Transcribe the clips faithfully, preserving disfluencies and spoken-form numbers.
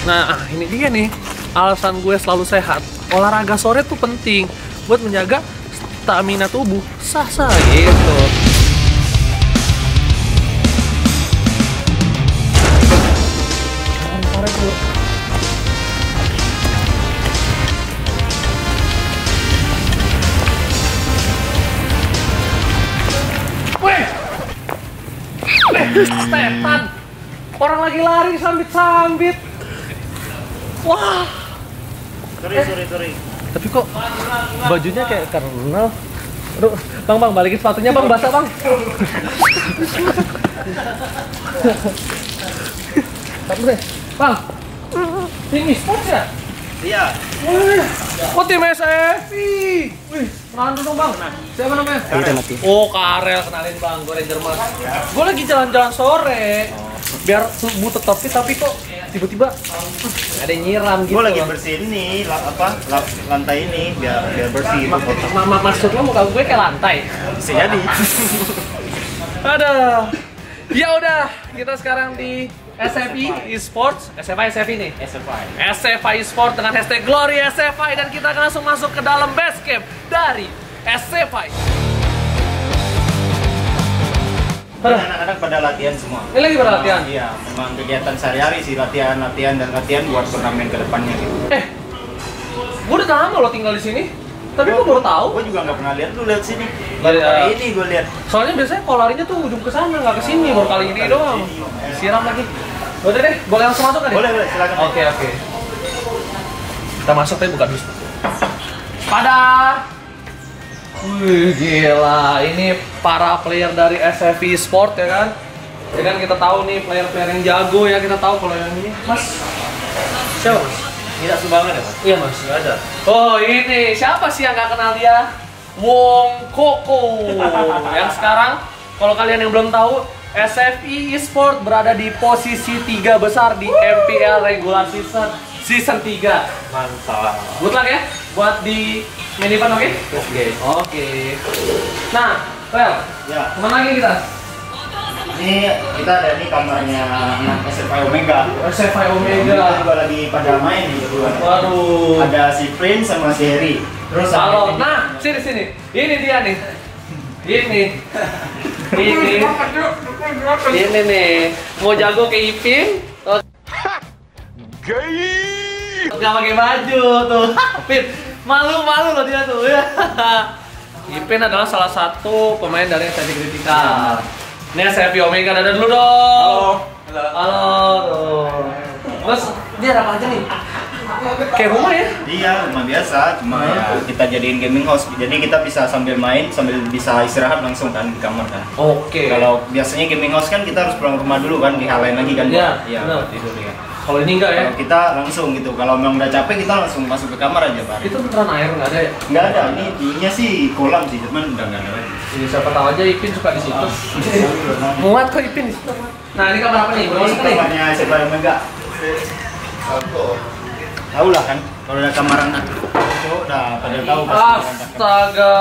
Nah, ini dia nih alasan gue selalu sehat. Olahraga sore tuh penting buat menjaga stamina tubuh. Sah-sah gitu. Sore tuh. Weh! Setan! Orang lagi lari sambit-sambit. Wah. Sorry, eh. sorry, sorry. Tapi kok bajunya kayak karena Aduh, Bang, Bang, balikin sepatunya, Bang, basah, Bang. Tapi deh, Bang. Tim e-sports ya? Iya. Wih, kok tim S F I? Wih, kenalan dulu dong, Bang. Siapa namanya? Karel. Oh, Karel, kenalin, Bang. Gue Ranger Mas. Gue lagi jalan-jalan sore. Biar tubuh tetap fit, tapi kok tiba-tiba ada yang nyiram gitu. Gue lagi bersihin nih, la- apa, la- lantai ini biar biar bersih. Ma ma ma maksud lo muka gue kayak lantai? Bisa jadi. Ada. Ya udah, kita sekarang di S F I Esports, S F I S F I nih. S F I. S F I Esports dengan hashtag Glory S F I dan kita akan langsung masuk ke dalam base camp dari S F I. Anak-anak pada latihan semua. Ini lagi pada latihan? Iya, memang kegiatan sehari-hari sih, latihan, latihan dan latihan buat turnamen ke depannya gitu. Eh, gue udah lama lo tinggal di sini, tapi gue baru tahu. Gue juga nggak pernah lihat, lu lihat sini. Baru Baru ya. ini gue lihat. Soalnya biasanya kalau larinya tuh ujung ke sana, nggak ke sini, baru kali ini doang. Siram lagi. Udah deh, boleh langsung masuk kan ya? Boleh, boleh, silakan. Oke, oke. Kita masuk tapi buka dulu. Pada. Wih, gila. Ini para player dari S F I Sport ya kan? Ya kan kita tahu nih player-player yang jago ya, kita tahu kalau yang ini. Mas, siapa Mas? Tidak sumbangan ya, Mas? Iya Mas. Nggak ada. Oh ini, siapa sih yang nggak kenal dia? Wong Koko. Yang sekarang, kalau kalian yang belum tahu, S F I Esports berada di posisi tiga besar di M P L regular season season tiga. Mantap. Good luck ya buat di main event, oke? Oke. Oke. Nah, Well, Ya. kemana lagi kita? Ini kita ada di kamarnya anak S F I Omega. S F I Kita Omega. juga lagi pada main nih berdua. Waduh. Ada si Prince sama si Harry. Terus Halo. ada Nah, sini sini. Ini dia nih. Ini. Ini. Ini nih. Mau jago kayak Ipin? Gay. Gak pakai baju tuh. Ipin, malu-malu loh dia tuh. Ipin adalah salah satu pemain dari S F I Critical. Ini S F I Omega, dada dulu dong. Halo. Halo. Tuh. Terus dia ada apa aja nih? Kayak rumah ya? Iya, rumah biasa, cuma ya kita jadiin gaming house. Jadi kita bisa sambil main, sambil bisa istirahat langsung kan di kamar kan. Oke. Kalau biasanya gaming house kan kita harus pulang rumah dulu kan, dihalain lagi kan. Iya, Iya, benar. buat tidur ya. Kalau ini enggak ya? Kalau kita langsung gitu, kalau memang udah capek kita langsung masuk ke kamar aja Pak. Itu beneran air nggak ada ya? Nggak ada, ini dulunya sih kolam sih, cuman udah nggak ada lagi. Ini siapa tahu aja Ipin suka di situ. Muat kok Ipin di situ. Nah, ini kamar apa nih? Boleh masuk nih? Kamarnya S F I Omega. Tahu lah kan, kalau ada kamar anak cowok udah pada tahu pasti. Astaga.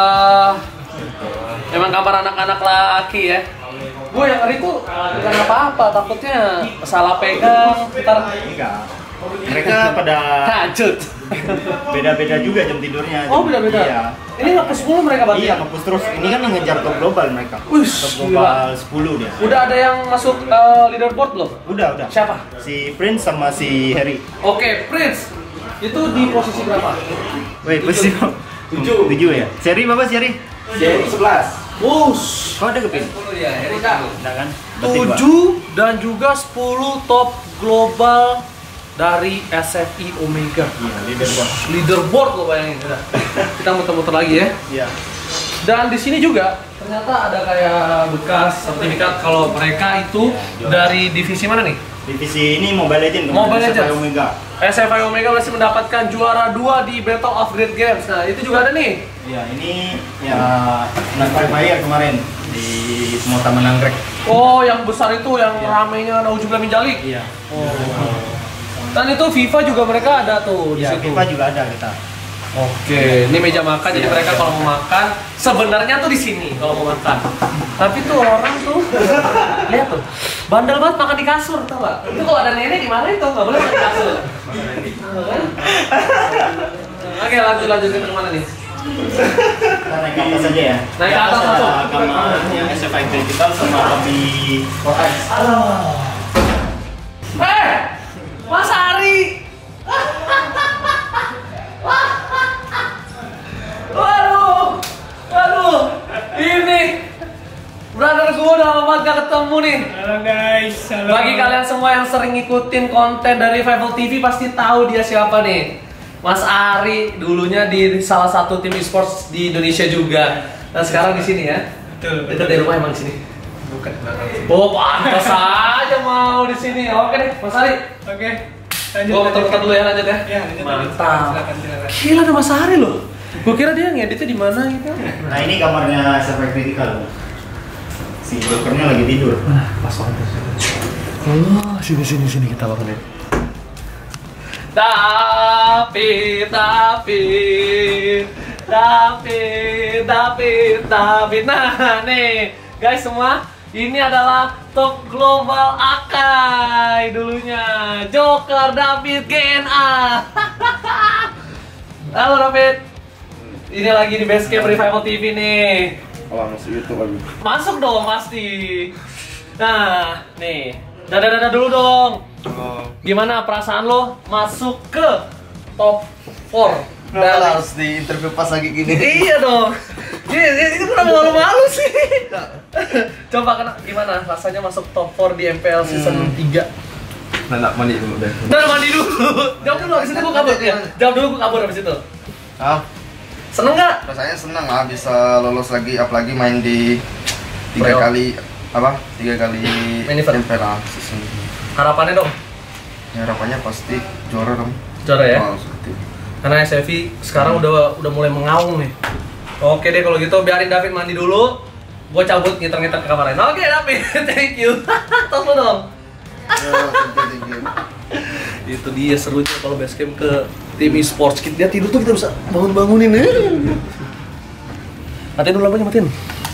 Emang kamar anak-anak laki ya? Gue yang hari itu bukan apa-apa, takutnya salah pegang, ntar Enggak. Mereka pada lanjut. beda-beda juga jam tidurnya. Oh, jam- beda-beda. Iya. Ini ngapus mulu mereka berarti? Iya, ngepus terus. Ini kan yang ngejar top global mereka. Wih, Top global sepuluh dia. Udah ada yang masuk eh, leaderboard belum? Udah, udah. Siapa? Si Prince sama si Harry. Oke, Prince. Itu di posisi berapa? Wait, posisi Tujuh. tujuh ya. Seri berapa si Harry? Jadi sebelas. Wush. Kau ada kepin? Ya, Harry kan. Udah kan? Berarti dua. tujuh dan juga sepuluh top global dari S F I Omega. Iya, leaderboard. Leaderboard lo bayangin. Udah. Kita muter-muter lagi ya. Iya. Dan di sini juga ternyata ada kayak bekas sertifikat kalau mereka itu Ya, dari divisi mana nih? Divisi ini Mobile Legends. Mobile S F I Legends. Omega. S F I Omega masih mendapatkan juara dua di Battle of Great Games. Nah, itu juga ada nih. Ya, ini ya anak Free Fire kemarin di semua taman anggrek. Oh, yang besar itu yang Iya. ramenya Nauzubillah min Dzalik. Iya. Oh. Dan itu FIFA juga mereka ada tuh di Ya, situ. FIFA juga ada kita. Oke, ini meja makan jadi mereka kalau mau makan sebenarnya tuh di sini kalau mau makan. Tapi tuh orang tuh lihat tuh bandel banget makan di kasur tau gak? Itu kalau ada nenek di mana itu nggak boleh makan di kasur. Oke lanjut lanjutin ke mana nih? Kita naik ke atas aja ya. Naik ke atas langsung. Kamar yang S F I Critical sama lebih Forest. Eh, Mas Ari. Waduh, waduh, ini brother gue udah lama banget gak ketemu nih. Halo guys, halo. Bagi kalian semua yang sering ngikutin konten dari Revival T V pasti tahu dia siapa nih. Mas Ari dulunya di salah satu tim e-sports di Indonesia juga. Nah sekarang di sini ya. Betul. Dekat dari rumah emang di sini. Bukan belakang. Oh pantas aja mau di sini. Oke deh, Mas Ari. Oke. Lanjut. Gua muter-muter dulu ya lanjut ya. Ya, lanjut. lanjut. Mantap. Silakan, silakan. Gila ada Mas Ari loh. Gue kira dia ngeditnya di mana gitu. Nah ini kamarnya S F I Critical. Si Jokernya lagi tidur. Nah, pas banget. Oh, sini sini sini kita bangunin. David, David, David, David, David. Nah, nih, guys semua, ini adalah top global Akai dulunya. Joker David G N A. Halo David. Ini lagi di Basecamp Revival T V nih. Oh, masuk YouTube lagi. Masuk dong pasti. Nah, nih. Dadah-dadah dulu dong. Oh. Gimana perasaan lo masuk ke top empat? Kenapa harus di interview pas lagi gini? Iya dong. Iya, itu kenapa malu-malu sih? Coba kena, gimana rasanya masuk top empat di M P L season Hmm. tiga? Nah, nak mandi dulu deh. Udah mandi dulu. Jawab dulu, abis itu gue kabur ya. Jawab dulu, gue kabur abis itu. Ah, Seneng nggak? rasanya senang lah bisa lolos lagi, apalagi main di tiga Playoff. kali apa? Tiga kali Main event. M P L lah season. Harapannya dong? Ya, harapannya pasti juara dong. Juara ya? Oh, seperti itu. Karena S F I sekarang udah udah mulai mengaung nih. Oke deh kalau gitu biarin David mandi dulu. Gue cabut ngiter-ngiter ke kamar lain. Oke David, thank you. Tos lo dong. Ya, thank you, thank you. Itu dia serunya kalau basecamp ke tim e-sports. Dia tidur tuh kita bisa bangun-bangunin. Matiin dulu lampunya, matiin.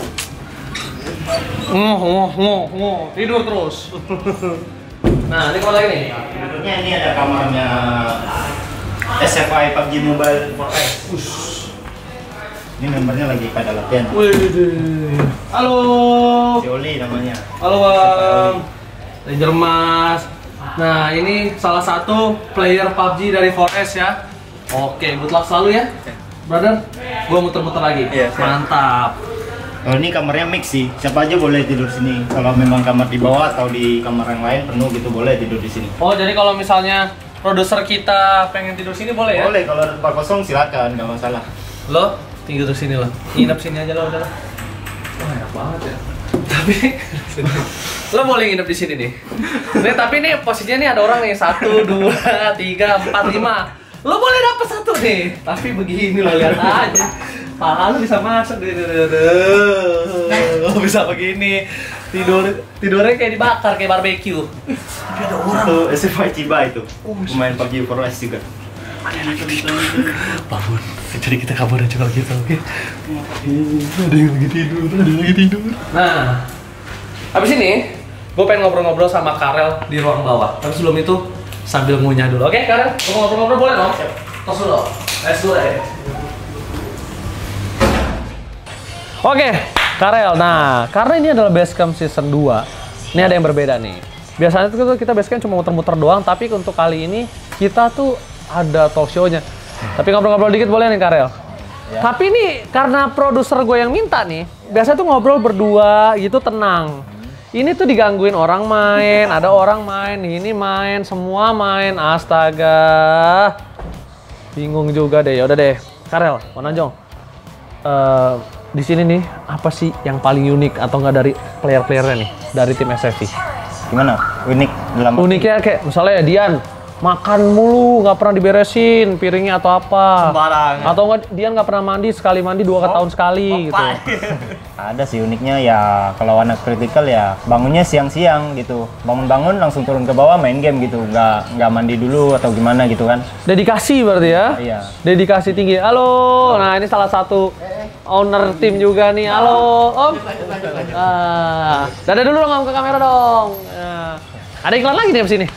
Ngoh, ngoh, ngoh, ngoh. Tidur terus. Nah, ini kalau lagi nih. Berikutnya ini ada kamarnya S F I P U B G Mobile Forest. Ini membernya lagi pada latihan. Wih, halo. Si Oli namanya. Halo Bang. Ranger Mas. Nah, ini salah satu player P U B G dari four S ya. Oke, good luck selalu ya. Brother, gua muter-muter lagi. Iya, siap. Mantap. Oh ini kamarnya mix sih, siapa aja boleh tidur sini. Kalau memang kamar di bawah atau di kamar yang lain penuh gitu boleh tidur di sini. Oh, jadi kalau misalnya produser kita pengen tidur sini boleh ya? Boleh kalau ada tempat kosong silakan, nggak masalah. Lo tinggal tuh sini lo. Nginep sini aja lo udah. Wah, enak banget ya. Tapi lo boleh nginep di sini nih. Nih, tapi nih posisinya nih ada orang nih satu, dua, tiga, empat, lima. Lo boleh dapet satu nih. Tapi begini lo lihat aja. Paha lu bisa masuk deh, lo bisa begini tidur tidurnya kayak dibakar kayak barbeque. Tapi ada orang Itu S F I Chiba itu, pemain P U B G four S juga. bangun. Jadi kita kabur aja kalau gitu, oke? Ada yang lagi tidur, ada yang lagi tidur. Nah, habis ini gue pengen ngobrol-ngobrol sama Karel di ruang bawah. Tapi sebelum itu sambil ngunyah dulu, oke Karel? Gue ngobrol-ngobrol boleh dong? Tos dulu, let's do it. Oke, Karel. Nah, karena ini adalah Basecamp season dua, ini ada yang berbeda nih. Biasanya tuh kita Basecamp cuma muter-muter doang, tapi untuk kali ini kita tuh ada talk show-nya. Tapi ngobrol-ngobrol dikit boleh nih, Karel? Ya. Tapi ini karena produser gue yang minta nih, biasanya tuh ngobrol berdua gitu tenang. Ini tuh digangguin orang main, ada orang main, ini main, semua main. Astaga. Bingung juga deh. Ya udah deh, Karel, Wanajong. Uh, di sini nih apa sih yang paling unik atau nggak dari player-playernya nih dari tim S F I? Gimana? Unik dalam Uniknya kayak misalnya Dian makan mulu, nggak pernah diberesin piringnya atau apa. Sembarangan. Atau nggak dia nggak pernah mandi, sekali mandi dua Oh, tahun sekali gitu. Ada sih uniknya ya, kalau anak kritikal ya bangunnya siang-siang gitu. Bangun-bangun langsung turun ke bawah main game gitu. Nggak nggak mandi dulu atau gimana gitu kan. Dedikasi berarti ya? Iya. Dedikasi tinggi. Halo, nah ini salah satu owner tim juga nih. Halo, Om. Ah, dadah dulu dong Om ke kamera dong. Nah, ada iklan lagi nih abis ini.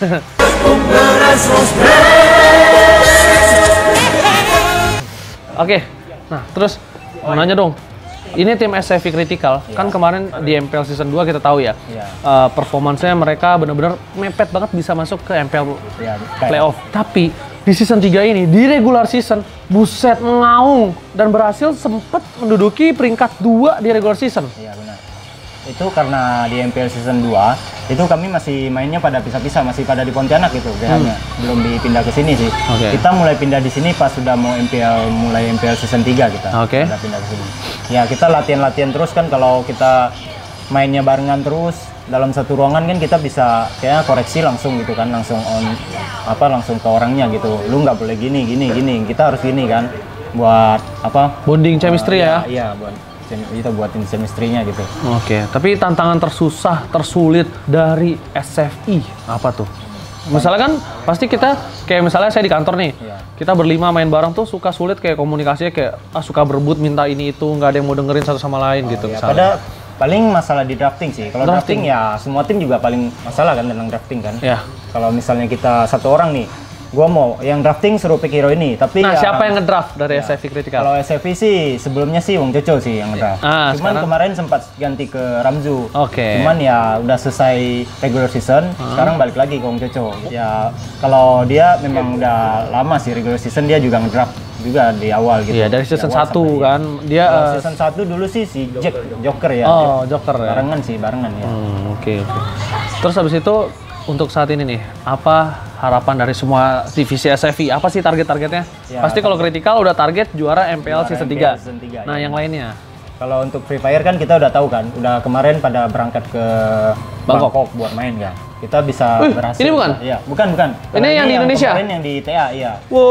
Oke, nah terus mau nanya dong. Ini tim S F I Critical, Iya. kan kemarin di M P L Season dua kita tahu ya, Iya. uh, performance-nya mereka benar-benar mepet banget bisa masuk ke M P L Ya, playoff. Tapi di season tiga ini, di regular season, buset mengaung dan berhasil sempat menduduki peringkat dua di regular season. Iya benar. Itu karena di M P L Season dua itu kami masih mainnya pada pisah-pisah, masih pada di Pontianak gitu kayaknya. Belum dipindah ke sini sih. Oke. Kita mulai pindah di sini pas sudah mau M P L, mulai M P L Season tiga kita. Oke. Udah pindah ke sini. Ya, kita latihan-latihan terus kan, kalau kita mainnya barengan terus dalam satu ruangan kan kita bisa kayak koreksi langsung gitu kan, langsung on apa langsung ke orangnya gitu. Lu nggak boleh gini gini gini, kita harus gini kan, buat apa? Bonding chemistry Uh, ya? Iya, buat kita buatin chemistry-nya gitu. Oke, tapi tantangan tersusah, tersulit dari S F I apa tuh? Misalnya kan pasti kita kayak misalnya saya di kantor nih, Iya. kita berlima main bareng tuh suka sulit kayak komunikasinya kayak ah, suka berebut minta ini itu, nggak ada yang mau dengerin satu sama lain gitu. Ya, misalnya. pada paling masalah di drafting sih. Kalau Drafting. drafting. ya semua tim juga paling masalah kan tentang drafting kan. Ya. Kalau misalnya kita satu orang nih, gua mau yang drafting suruh pick hero ini, tapi Nah, ya, siapa yang ngedraft dari S F I Critical? kalau S F I sih sebelumnya sih Wong Coco sih yang ngedraft. Ah, Cuman sekarang? kemarin sempat ganti ke Ramzu. Oke. Cuman ya udah selesai regular season, sekarang balik lagi ke Wong Coco. Ya kalau dia memang udah lama sih regular season, dia juga ngedraft juga di awal gitu. Iya, dari season Di awal satu sampai- kan dia Kalau eh, season satu dulu sih si Jack Joker ya. Oh, Joker ya. Barengan sih, barengan ya. Hmm, oke oke. Terus habis itu untuk saat ini nih, apa harapan dari semua divisi S F I? Apa sih target-targetnya? Ya, Pasti kalau kritikal udah target juara M P L Juara season M P L tiga. season tiga, Nah, ya. yang lainnya? Kalau untuk Free Fire kan kita udah tahu kan, udah kemarin pada berangkat ke Bangkok. Bangkok, buat main kan. Kita bisa Wih, berhasil. ini bukan? Iya, bukan bukan. Kalau Ini yang di Indonesia? Kemarin yang di T A, iya.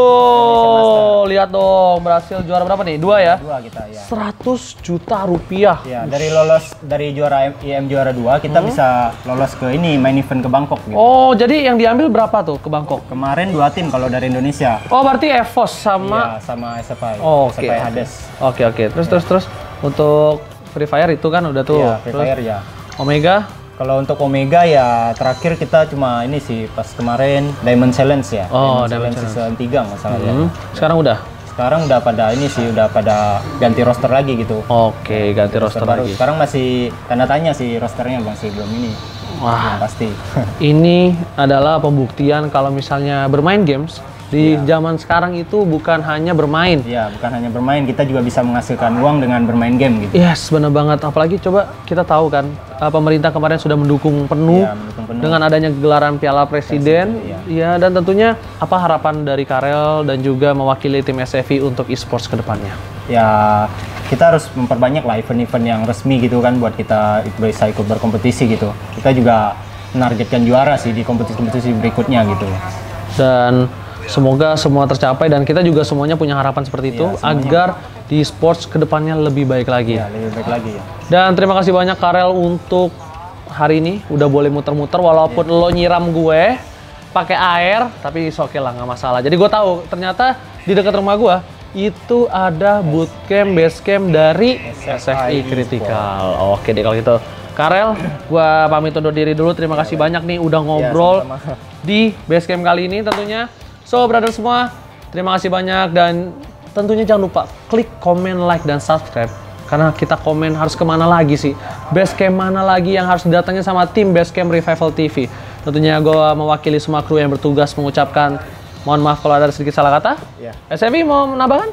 Wow, lihat dong berhasil juara berapa nih? Dua ya? Dua kita ya. seratus juta rupiah. Ya, dari lolos dari juara I M juara dua kita bisa lolos ke ini main event ke Bangkok gitu. Hmm? Oh, jadi yang diambil berapa tuh ke Bangkok? Kemarin dua tim kalau dari Indonesia. Oh, berarti EVOS sama Iya, sama S F I. Oh, oke, S F I oke. Hades. Oke, oke. Terus terus terus untuk Free Fire itu kan udah tuh. Iya, Free Terus Fire ya. Omega. Kalau untuk Omega ya terakhir kita cuma ini sih pas kemarin Diamond Challenge ya. Oh, Diamond Diamond Challenge season tiga nggak salah ya. Hmm, sekarang udah. Sekarang udah pada ini sih udah pada ganti roster lagi gitu. Oke, ganti roster baru. lagi. Sekarang masih tanda tanya sih rosternya masih belum ini. Wah. Belum pasti. Ini adalah pembuktian kalau misalnya bermain games di zaman sekarang itu bukan hanya bermain. Iya, bukan hanya bermain, kita juga bisa menghasilkan uang dengan bermain game gitu. Yes, benar banget. Apalagi coba kita tahu kan, uh, pemerintah kemarin sudah mendukung penuh, Iya, mendukung penuh. dengan adanya gelaran Piala Presiden. Presiden, Ya, dan tentunya apa harapan dari Karel dan juga mewakili tim S F I untuk e-sports ke depannya? Ya, kita harus memperbanyak lah event-event yang resmi gitu kan buat kita bisa ikut berkompetisi gitu. Kita juga menargetkan juara sih di kompetisi-kompetisi berikutnya gitu. Dan semoga semua tercapai dan kita juga semuanya punya harapan seperti itu Iya, semuanya. agar di e-sports ke depannya lebih baik lagi. Ya, lebih baik lagi ya. Dan terima kasih banyak Karel untuk hari ini udah boleh muter-muter walaupun lo nyiram gue pakai air tapi oke okay lah nggak masalah. Jadi gue tahu ternyata di dekat rumah gue itu ada bootcamp basecamp dari S F I Critical. Oke deh kalau gitu. Karel, gue pamit undur diri dulu. Terima kasih banyak nih udah ngobrol sama-sama. di basecamp kali ini tentunya. So brother semua, terima kasih banyak dan tentunya jangan lupa klik komen, like dan subscribe. Karena kita komen harus kemana lagi sih? Basecamp mana lagi yang harus datangnya sama tim Basecamp Revival T V? Tentunya gue mewakili semua kru yang bertugas mengucapkan mohon maaf kalau ada sedikit salah kata. Ya. S F I mau menambahkan?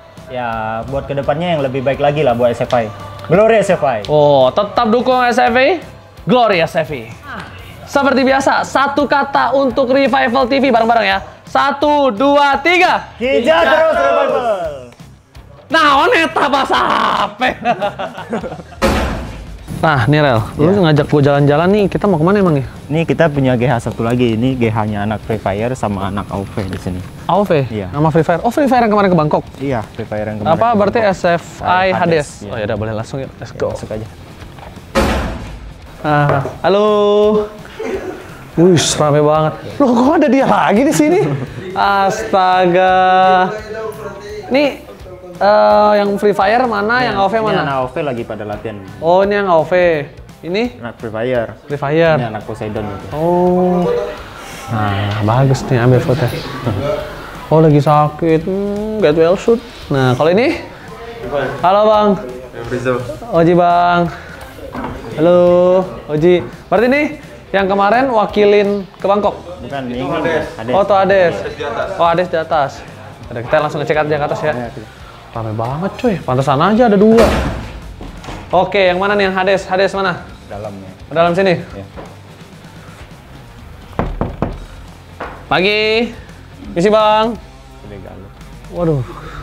Ya, buat kedepannya yang lebih baik lagi lah buat S F I. Glory S F I. Oh, tetap dukung S F I, Glory S F I. Seperti biasa, satu kata untuk Revival T V bareng-bareng ya. Satu, dua, tiga. Kijat terus Revival. Nah, oneta bahasa H P. Nah, nih Rel, lu Ya. ngajak gua jalan-jalan nih, kita mau kemana emang ya? Ini kita punya G H satu lagi. Ini G H-nya anak Free Fire sama anak A O V di sini. A O V? Iya. Nama Free Fire? Oh, Free Fire yang kemarin ke Bangkok? Iya, Free Fire yang kemarin. Apa berarti Bangkok. S F I Hades, Hades? iya. Oh ya udah boleh langsung ya, let's Ya, go. masuk aja. Ah, halo. Wih, rame banget. Loh, kok ada dia lagi di sini? Astaga. Nih, eh, yang Free Fire mana? Yang A O V Ini mana? anak A O V lagi pada latihan. Oh, ini yang A O V. Ini Anak Free Fire. Free Fire. Ini anak Poseidon gitu. Oh. Nah, bagus nih ambil foto. Oh, lagi sakit. Hmm, get well shoot. Nah, kalau ini? Halo, Bang. Oji, Bang. Halo, Oji. Berarti nih yang kemarin wakilin ke Bangkok. Bukan, ini Hades. Oh, tuh Hades. Oh, Hades di atas. Ada kita langsung ngecek aja ke atas ya. Rame banget, cuy. Pantesan aja ada dua. Oke, yang mana nih yang Hades? Hades mana? Dalamnya. Dalam sini. Ya. Pagi. Misi, Bang. Legal. Waduh.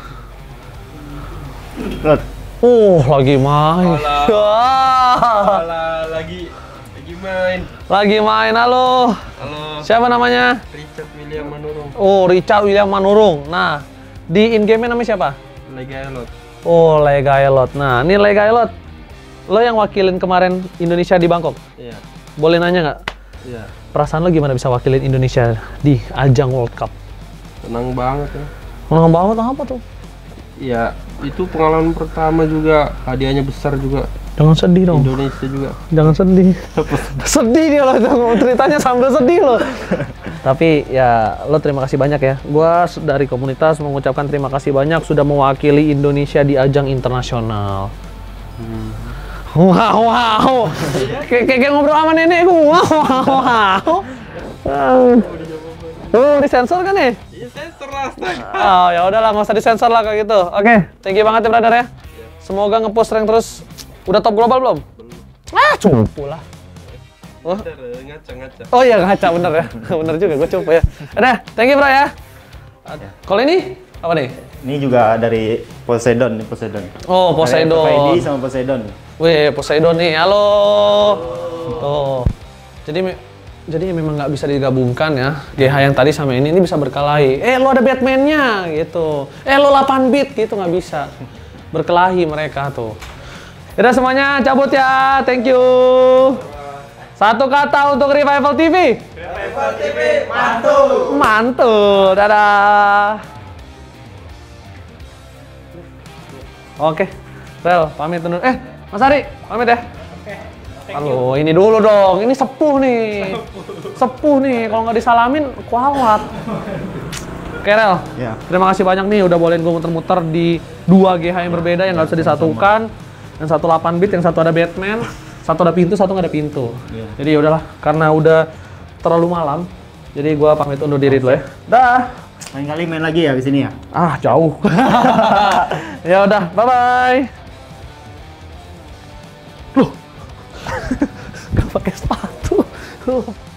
Lot. Uh, lagi main. Wah. Alah, lagi lagi main. Lagi main, halo. Halo, Siapa namanya? Richard William Manurung. Oh, Richard William Manurung. Nah, di in-game-nya namanya siapa? Lagi elot. Oh, Legaelot. Nah, ini Legaelot. Lo yang wakilin kemarin Indonesia di Bangkok. Iya. Boleh nanya nggak? Iya. Perasaan lo gimana bisa wakilin Indonesia di ajang World Cup? Tenang banget ya. Menang banget apa tuh? Iya, itu pengalaman pertama juga, hadiahnya besar juga. Jangan sedih dong. Indonesia juga. Jangan sedih. sedih dia loh, ceritanya sambil sedih loh. Tapi ya lo terima kasih banyak ya. Gua dari komunitas mengucapkan terima kasih banyak sudah mewakili Indonesia di ajang internasional. Hmm. Wow, wow. Kayak kayak ngobrol sama nenek gua. Wow, wow. Oh, disensor kan nih? Iya, sensor lah, astaga. Oh, ya udahlah, nggak usah disensor lah kayak gitu. Oke, thank you banget ya brother ya. Semoga nge-push rank terus. Udah top global belum? Ah, cupu lah. Oh, Ngaca-ngaca. oh iya ngaca bener ya. Bener juga, gue cupu ya. Udah, thank you bro ya. Kalau ini apa nih? Ini juga dari Poseidon, nih Poseidon. Oh, Poseidon. Dari F I D sama Poseidon. Wih, Poseidon nih. Halo. Tuh. Jadi me- jadi memang nggak bisa digabungkan ya. G H yang tadi sama ini ini bisa berkelahi. Eh, lo ada Batman-nya gitu. Eh, lo delapan bit gitu nggak bisa. Berkelahi mereka tuh. Udah semuanya cabut ya. Thank you. Satu kata untuk Revival T V. Revival T V, mantul. Mantul. Dadah. Oke. Rel, pamit dulu. Eh, Mas Ari, pamit ya. Halo, ini dulu dong. Ini sepuh nih. Sepuh nih. Kalau nggak disalamin, kuawat. Oke, Rel. Ya. Terima kasih banyak nih udah bolehin gue muter-muter di dua G H yang berbeda yang nggak bisa disatukan. Yang satu delapan bit, yang satu ada Batman. Satu ada pintu, satu nggak ada pintu. Iya. Jadi yaudahlah, karena udah terlalu malam. Jadi gue pamit undur diri dulu ya. Dah. Lain kali main lagi ya di sini ya. Ah, jauh. Ya udah, bye-bye. Loh. Gak pakai sepatu.